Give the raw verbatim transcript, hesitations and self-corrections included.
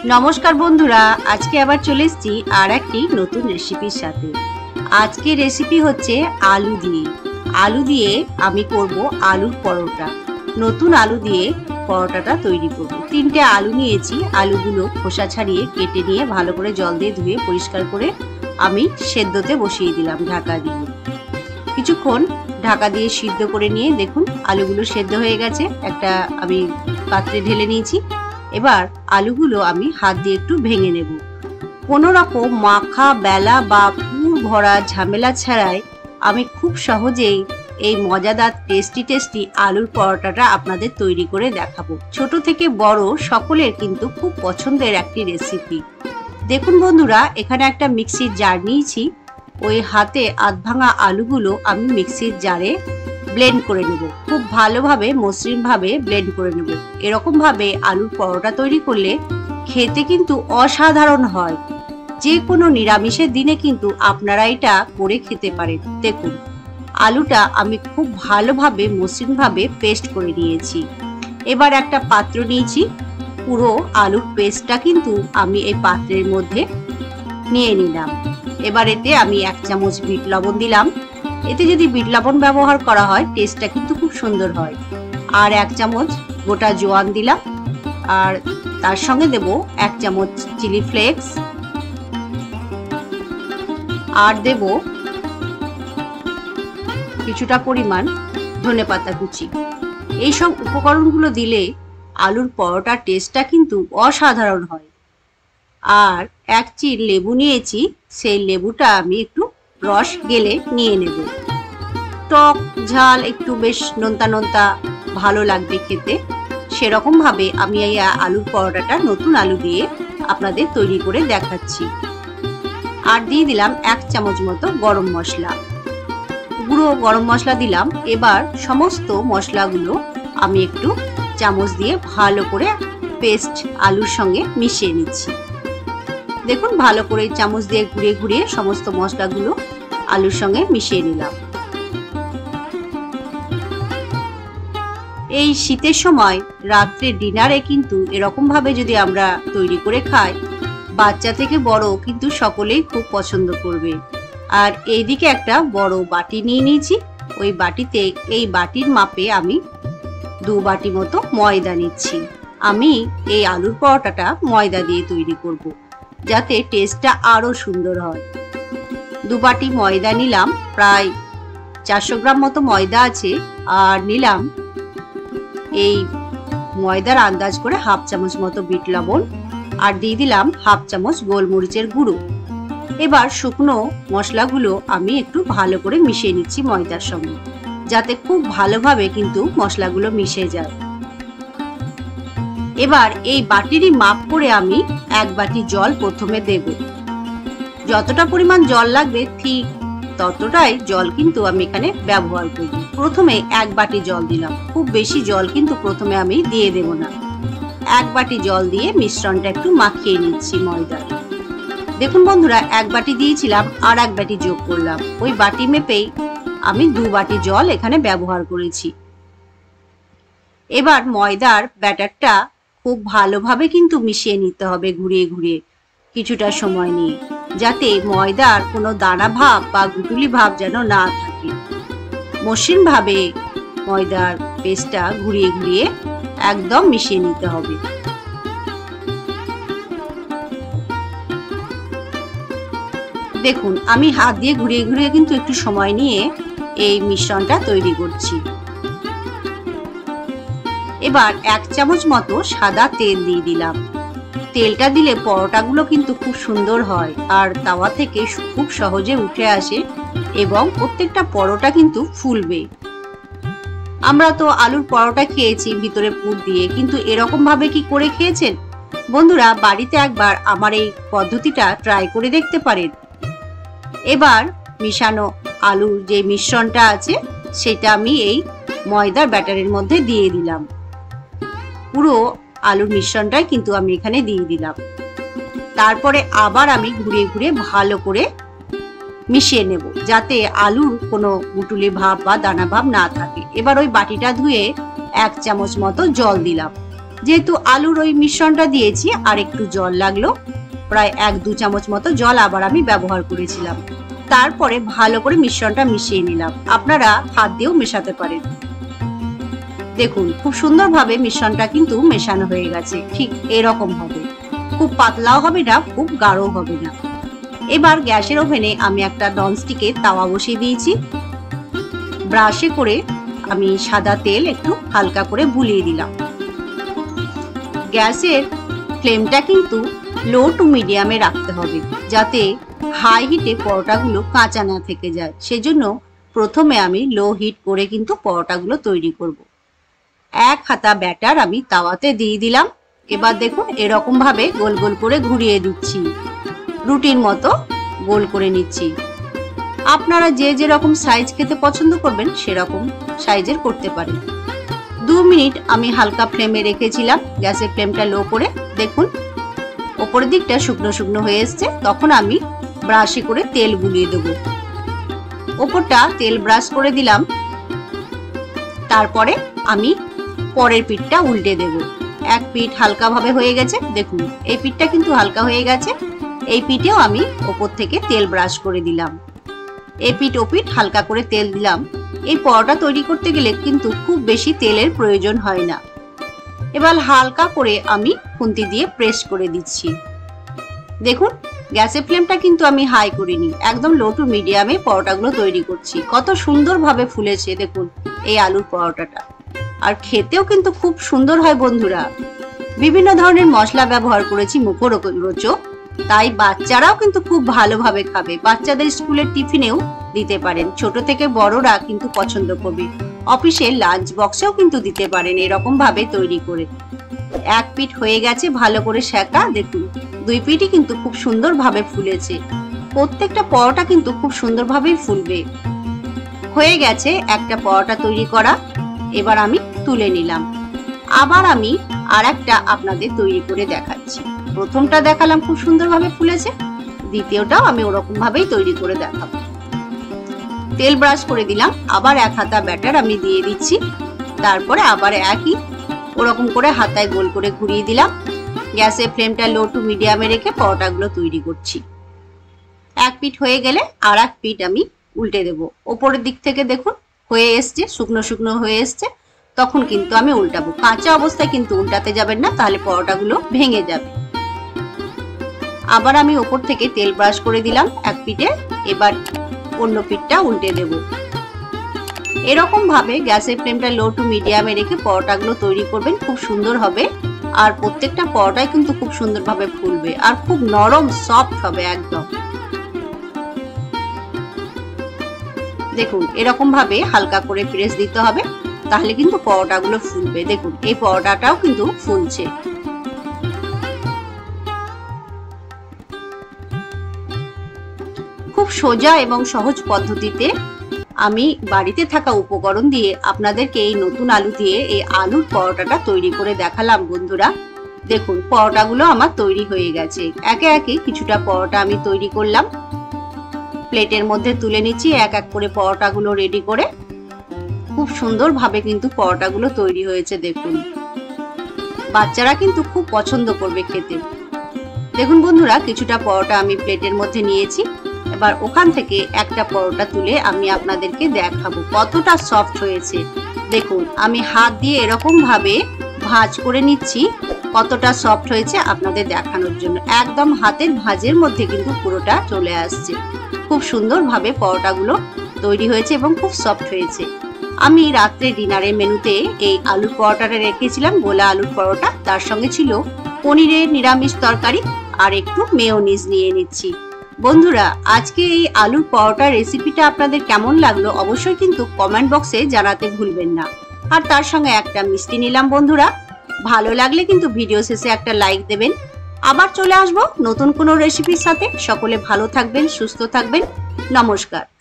নমস্কার বন্ধুরা, আজকে আবার চলে এসেছি আর একটি নতুন রেসিপির সাথে। আজকে রেসিপি হচ্ছে আলু দিয়ে আলু দিয়ে আমি করব আলুর পরোটা। নতুন আলু দিয়ে পরোটাটা তৈরি করব। তিনটে আলু নিয়েছি, আলুগুলো খোসা ছাড়িয়ে কেটে নিয়ে ভালো করে জল দিয়ে ধুয়ে পরিষ্কার করে আমি সেদ্ধতে বসিয়ে দিলাম ঢাকা দিয়ে। কিছুক্ষণ ঢাকা দিয়ে সিদ্ধ করে নিয়ে দেখুন আলুগুলো সেদ্ধ হয়ে গেছে। একটা আমি পাত্রে ঢেলে নিয়েছি। এবার আলুগুলো আমি হাত দিয়ে একটু ভেঙে নেব। কোনো রকম মাখা বেলা বা পুর ভরা ঝামেলা ছাড়াই আমি খুব সহজেই এই মজাদার টেস্টি টেস্টি আলুর পরোটাটা আপনাদের তৈরি করে দেখাবো। ছোট থেকে বড় সকলের কিন্তু খুব পছন্দের একটি রেসিপি। দেখুন বন্ধুরা, এখানে একটা মিক্সির জার নিয়েছি। ওই হাতে আধ ভাঙা আলুগুলো আমি মিক্সির জারে ব্লেন্ড করে নেব। খুব ভালোভাবে মসৃণ ভাবে ব্লেন্ড করে নেব। এরকম ভাবে আলুর পরোটা তৈরি করলে খেতে কিন্তু অসাধারণ হয়। যে কোনো নিরামিষের দিনে কিন্তু আপনারা এটা করে খেতে পারেন। দেখুন আলুটা আমি খুব ভালোভাবে মসৃণ ভাবে পেস্ট করে নিয়েছি। এবার একটা পাত্র নিয়েছি। পুরো আলুর পেস্টটা কিন্তু আমি এই পাত্রের মধ্যে নিয়ে নিলাম। এবার এতে আমি এক চামচ বিট লবণ দিলাম। এতে যদি বিট লবণ ব্যবহার করা হয় টেস্টটা কিন্তু খুব সুন্দর হয়। আর এক চামচ গোটা জোয়ান দিলাম। আর তার সঙ্গে দেব এক চামচ চিলি ফ্লেক্স। আর দেব কিছুটা পরিমাণ ধনেপাতা কুচি। এইসব উপকরণগুলো দিলে আলুর পরোটার টেস্টটা কিন্তু অসাধারণ হয়। আর এক চির লেবু নিয়েছি, সেই লেবুটা আমি একটু রস গেলে নিয়ে নেব। টক ঝাল একটু বেশ নোনতা নোনতা ভালো লাগবে খেতে। সেরকম ভাবে আমি এই আলুর পরোটাটা নতুন আলু দিয়ে আপনাদের তৈরি করে দেখাচ্ছি। আর দিয়ে দিলাম এক চামচ মতো গরম মশলা, গুঁড়ো গরম মশলা দিলাম। এবার সমস্ত মশলাগুলো আমি একটু চামচ দিয়ে ভালো করে পেস্ট আলুর সঙ্গে মিশিয়ে নিচ্ছি। দেখুন ভালো করে চামচ দিয়ে ঘুরিয়ে ঘুরিয়ে সমস্ত মশলাগুলো আলুর সঙ্গে মিশিয়ে নিলাম। এই শীতের সময় রাত্রে ডিনারে কিন্তু এরকম ভাবে যদি আমরা তৈরি করে খাই, বাচ্চা থেকে বড় কিন্তু সকলেই খুব পছন্দ করবে। আর এইদিকে একটা বড় বাটি নিয়ে নিয়েছি। ওই বাটিতে এই বাটির মাপে আমি দু বাটি মতো ময়দা নিচ্ছি। আমি এই আলুর পরোটাটা ময়দা দিয়ে তৈরি করব, যাতে টেস্টটা আরো সুন্দর হয়। দু বাটি ময়দা নিলাম, প্রায় চারশো গ্রাম মতো ময়দা আছে। আর নিলাম এই ময়দার আন্দাজ করে হাফ চামচ মতো বিট লবণ। আর দিয়ে দিলাম হাফ চামচ গোলমরিচের গুঁড়ো। এবার শুকনো মশলাগুলো আমি একটু ভালো করে মিশিয়ে নিচ্ছি ময়দার সঙ্গে, যাতে খুব ভালোভাবে কিন্তু মশলাগুলো মিশে যায়। এবার এই বাটিরই মাপ করে আমি এক বাটি জল প্রথমে দেব। যতটা পরিমাণ জল লাগবে ঠিক ততটাই জল কিন্তু আমি এখানে ব্যবহার করব। প্রথমে এক বাটি জল দিলাম, খুব বেশি জল কিন্তু প্রথমে আমি দিয়ে দেব না। এক বাটি জল দিয়ে মিশ্রণটা একটু মাখিয়ে নিচ্ছি ময়দা। দেখুন বন্ধুরা, এক বাটি দিয়েছিলাম, আর এক বাটি যোগ করলাম। ওই বাটি মেপেই আমি দু বাটি জল এখানে ব্যবহার করেছি। এবার ময়দার ব্যাটারটা খুব ভালোভাবে কিন্তু মিশিয়ে নিতে হবে ঘুরিয়ে ঘুরিয়ে কিছুটা সময় নিয়ে, যাতে ময়দার কোনো দানা ভাব বা গুটুলি ভাব যেন না থাকে। মসৃণ ভাবে ময়দার পেস্টটা ঘুরিয়ে ঘুরিয়ে একদম মিশিয়ে নিতে হবে। দেখুন আমি হাত দিয়ে ঘুরিয়ে ঘুরিয়ে কিন্তু একটু সময় নিয়ে এই মিশ্রণটা তৈরি করছি। এবার এক চামচ মতো সাদা তেল দিয়ে দিলাম। তেলটা দিলে পরোটাগুলো কিন্তু খুব সুন্দর হয়, আর তাওয়া থেকে খুব সহজে উঠে আসে এবং প্রত্যেকটা পরোটা কিন্তু ফুলবে। আমরা তো আলুর পরোটা খেয়েছি ভিতরে পুর দিয়ে, কিন্তু এরকম ভাবে কি করে খেয়েছেন? বন্ধুরা, বাড়িতে একবার আমার এই পদ্ধতিটা ট্রাই করে দেখতে পারেন। এবার মিশানো আলুর যে মিশ্রণটা আছে সেটা আমি এই ময়দার ব্যাটারের মধ্যে দিয়ে দিলাম। পুরো আলুর মিশ্রণটাই কিন্তু আমি এখানে দিয়ে দিলাম। তারপরে আবার আমি ঘুরিয়ে ঘুরিয়ে ভালো করে মিশিয়ে নেব, যাতে আলুর কোনো গুটুলি ভাব বা দানা ভাব না থাকে। এবার ওই বাটিটা ধুয়ে এক চামচ মতো জল দিলাম। যেহেতু আলুর ওই মিশ্রণটা দিয়েছি আর একটু জল লাগলো, প্রায় এক দু চামচ মতো জল আবার আমি ব্যবহার করেছিলাম। তারপরে ভালো করে মিশ্রণটা মিশিয়ে নিলাম। আপনারা হাত দিয়েও মেশাতে পারেন। দেখুন খুব সুন্দরভাবে মিশ্রণটা কিন্তু মেশানো হয়ে গেছে। ঠিক এরকম হবে, খুব পাতলাও হবে না, খুব গাঢ়ও হবে না। এবার গ্যাসের ওভেনে আমি একটা ননস্টিকের তাওয়া বসিয়ে দিয়েছি। ব্রাশে করে আমি সাদা তেল একটু হালকা করে বুলিয়ে দিলাম। গ্যাসের ফ্লেমটা কিন্তু লো টু মিডিয়ামে রাখতে হবে, যাতে হাই হিটে পরোটাগুলো কাঁচা না থেকে যায়। সেজন্য প্রথমে আমি লো হিট করে কিন্তু পরোটাগুলো তৈরি করব। এক হাতা ব্যাটার আমি তাওয়াতে দিয়ে দিলাম। এবার দেখুন এরকম ভাবে গোল গোল করে ঘুরিয়ে দিচ্ছি, রুটির মতো গোল করে নিচ্ছি। আপনারা যে যেরকম সাইজ খেতে পছন্দ করবেন সেরকম সাইজের করতে পারেন। দু মিনিট আমি হালকা ফ্লেমে রেখেছিলাম, গ্যাসের ফ্লেমটা লো করে। দেখুন ওপরের দিকটা শুকনো শুকনো হয়ে এসছে, তখন আমি ব্রাশে করে তেল বুলিয়ে দেবো। ওপরটা তেল ব্রাশ করে দিলাম। তারপরে আমি পরের পিঠটা উল্টে দেব। এক পিঠ হালকা ভাবে হয়ে গেছে, দেখুন এই পিঠটা কিন্তু হালকা হয়ে গেছে। এই পিঠেও আমি ওপর থেকে তেল ব্রাশ করে দিলাম। এই পিঠ ও পিঠ হালকা করে তেল দিলাম। এই পরোটা তৈরি করতে গেলে কিন্তু খুব বেশি তেলের প্রয়োজন হয় না। এবার হালকা করে আমি খুন্তি দিয়ে প্রেস করে দিচ্ছি। দেখুন গ্যাসের ফ্লেমটা কিন্তু আমি হাই করিনি, একদম লো টু মিডিয়ামে পরোটাগুলো তৈরি করছি। কত সুন্দরভাবে ফুলেছে দেখুন এই আলুর পরোটাটা, আর খেতেও কিন্তু খুব সুন্দর হয় বন্ধুরা। বিভিন্ন ধরনের মশলা ব্যবহার করেছি মুখরোচক, তাই বাচ্চারাও কিন্তু খুব ভালোভাবে খাবে। বাচ্চাদের স্কুলের টিফিনেও দিতে পারেন, ছোট থেকে বড়রা কিন্তু পছন্দ করবে। অফিসের লাঞ্চ বক্সেও কিন্তু দিতে পারেন এরকম ভাবে তৈরি করে। এক পিঠ হয়ে গেছে ভালো করে সেকা, দেখুন দুই পিঠই কিন্তু খুব সুন্দরভাবে ফুলেছে। প্রত্যেকটা পরোটা কিন্তু খুব সুন্দরভাবেই ফুলবে। হয়ে গেছে একটা পরোটা তৈরি করা। এবার আমি তুলে নিলাম। আবার আমি আর একটা আপনাদের তৈরি করে দেখাচ্ছি। প্রথমটা দেখালাম খুব সুন্দরভাবে ফুলেছে, দ্বিতীয়টাও আমি ওরকম ভাবেই তৈরি করে দেখাবো। তেল ব্রাশ করে দিলাম, আবার এক হাতা ব্যাটার আমি দিয়ে দিচ্ছি। তারপরে আবার একই ওরকম করে হাতায় গোল করে ঘুরিয়ে দিলাম। গ্যাসের ফ্লেমটা লো টু মিডিয়ামে রেখে পরোটাগুলো তৈরি করছি। এক পিঠ হয়ে গেলে আর এক পিঠ আমি উল্টে দেব। ওপরের দিক থেকে দেখুন হয়ে এসছে, শুকনো শুকনো হয়ে এসছে, তখন কিন্তু আমি উল্টাবো। কাঁচা অবস্থায় কিন্তু উল্টাতে যাবেন না, তাহলে পরোটাগুলো ভেঙে যাবে। আবার আমি ওপর থেকে তেল ব্রাশ করে দিলাম এক পিঠে। এবার অন্য পিঠটা উল্টে দেব। এরকম ভাবে গ্যাসের ফ্লেমটা লো টু মিডিয়ামে রেখে পরোটাগুলো তৈরি করবেন, খুব সুন্দর হবে। আর প্রত্যেকটা পরোটাই কিন্তু খুব সুন্দরভাবে ফুলবে আর খুব নরম সফট হবে একদম। দেখুন এরকম ভাবে হালকা করে প্রেস দিতে হবে, তাহলে কিন্তু পরোটাগুলো ফুলবে। দেখুন এই পরোটাটাও কিন্তু ফুলছে। খুব সোজা এবং সহজ পদ্ধতিতে আমি বাড়িতে থাকা উপকরণ দিয়ে আপনাদেরকে এই নতুন আলু দিয়ে এই আলুর পরোটাটা তৈরি করে দেখালাম বন্ধুরা। দেখুন পরোটাগুলো আমার তৈরি হয়ে গেছে। একে একে কিছুটা পরোটা আমি তৈরি করলাম, প্লেটের মধ্যে তুলে নিচ্ছি এক এক করে পরোটাগুলো রেডি করে। খুব সুন্দরভাবে কিন্তু পরোটাগুলো তৈরি হয়েছে। দেখুন বাচ্চারা কিন্তু খুব পছন্দ করবে খেতে। দেখুন বন্ধুরা কিছুটা পরোটা আমি প্লেটের মধ্যে নিয়েছি। এবার ওখান থেকে একটা পরোটা তুলে আমি আপনাদেরকে দেখাবো কতটা সফট হয়েছে। দেখুন আমি হাত দিয়ে এরকম ভাবে ভাঁজ করে নিচ্ছি, কতটা সফট হয়েছে আপনাদের দেখানোর জন্য। একদম হাতের ভাঁজের মধ্যে কিন্তু পুরোটা চলে আসছে। খুব সুন্দরভাবে পরোটাগুলো তৈরি হয়েছে এবং খুব সফট হয়েছে। আমি রাত্রে ডিনারের মেনুতে এই আলুর পরোটাটা রেখেছিলাম, গোলা আলুর পরোটা। তার সঙ্গে ছিল পনিরের নিরামিষ তরকারি আর একটু মেয়োনিজ নিয়ে নিচ্ছি। বন্ধুরা আজকে এই আলুর পরোটা রেসিপিটা আপনাদের কেমন লাগলো অবশ্যই কিন্তু কমেন্ট বক্সে জানাতে ভুলবেন না। আর তার সঙ্গে একটা মিষ্টি নিলাম বন্ধুরা। ভালো লাগলে কিন্তু ভিডিও শেষে একটা লাইক দেবেন। আবার চলে আসবো নতুন কোনো রেসিপির সাথে। সকলে ভালো থাকবেন, সুস্থ থাকবেন। নমস্কার।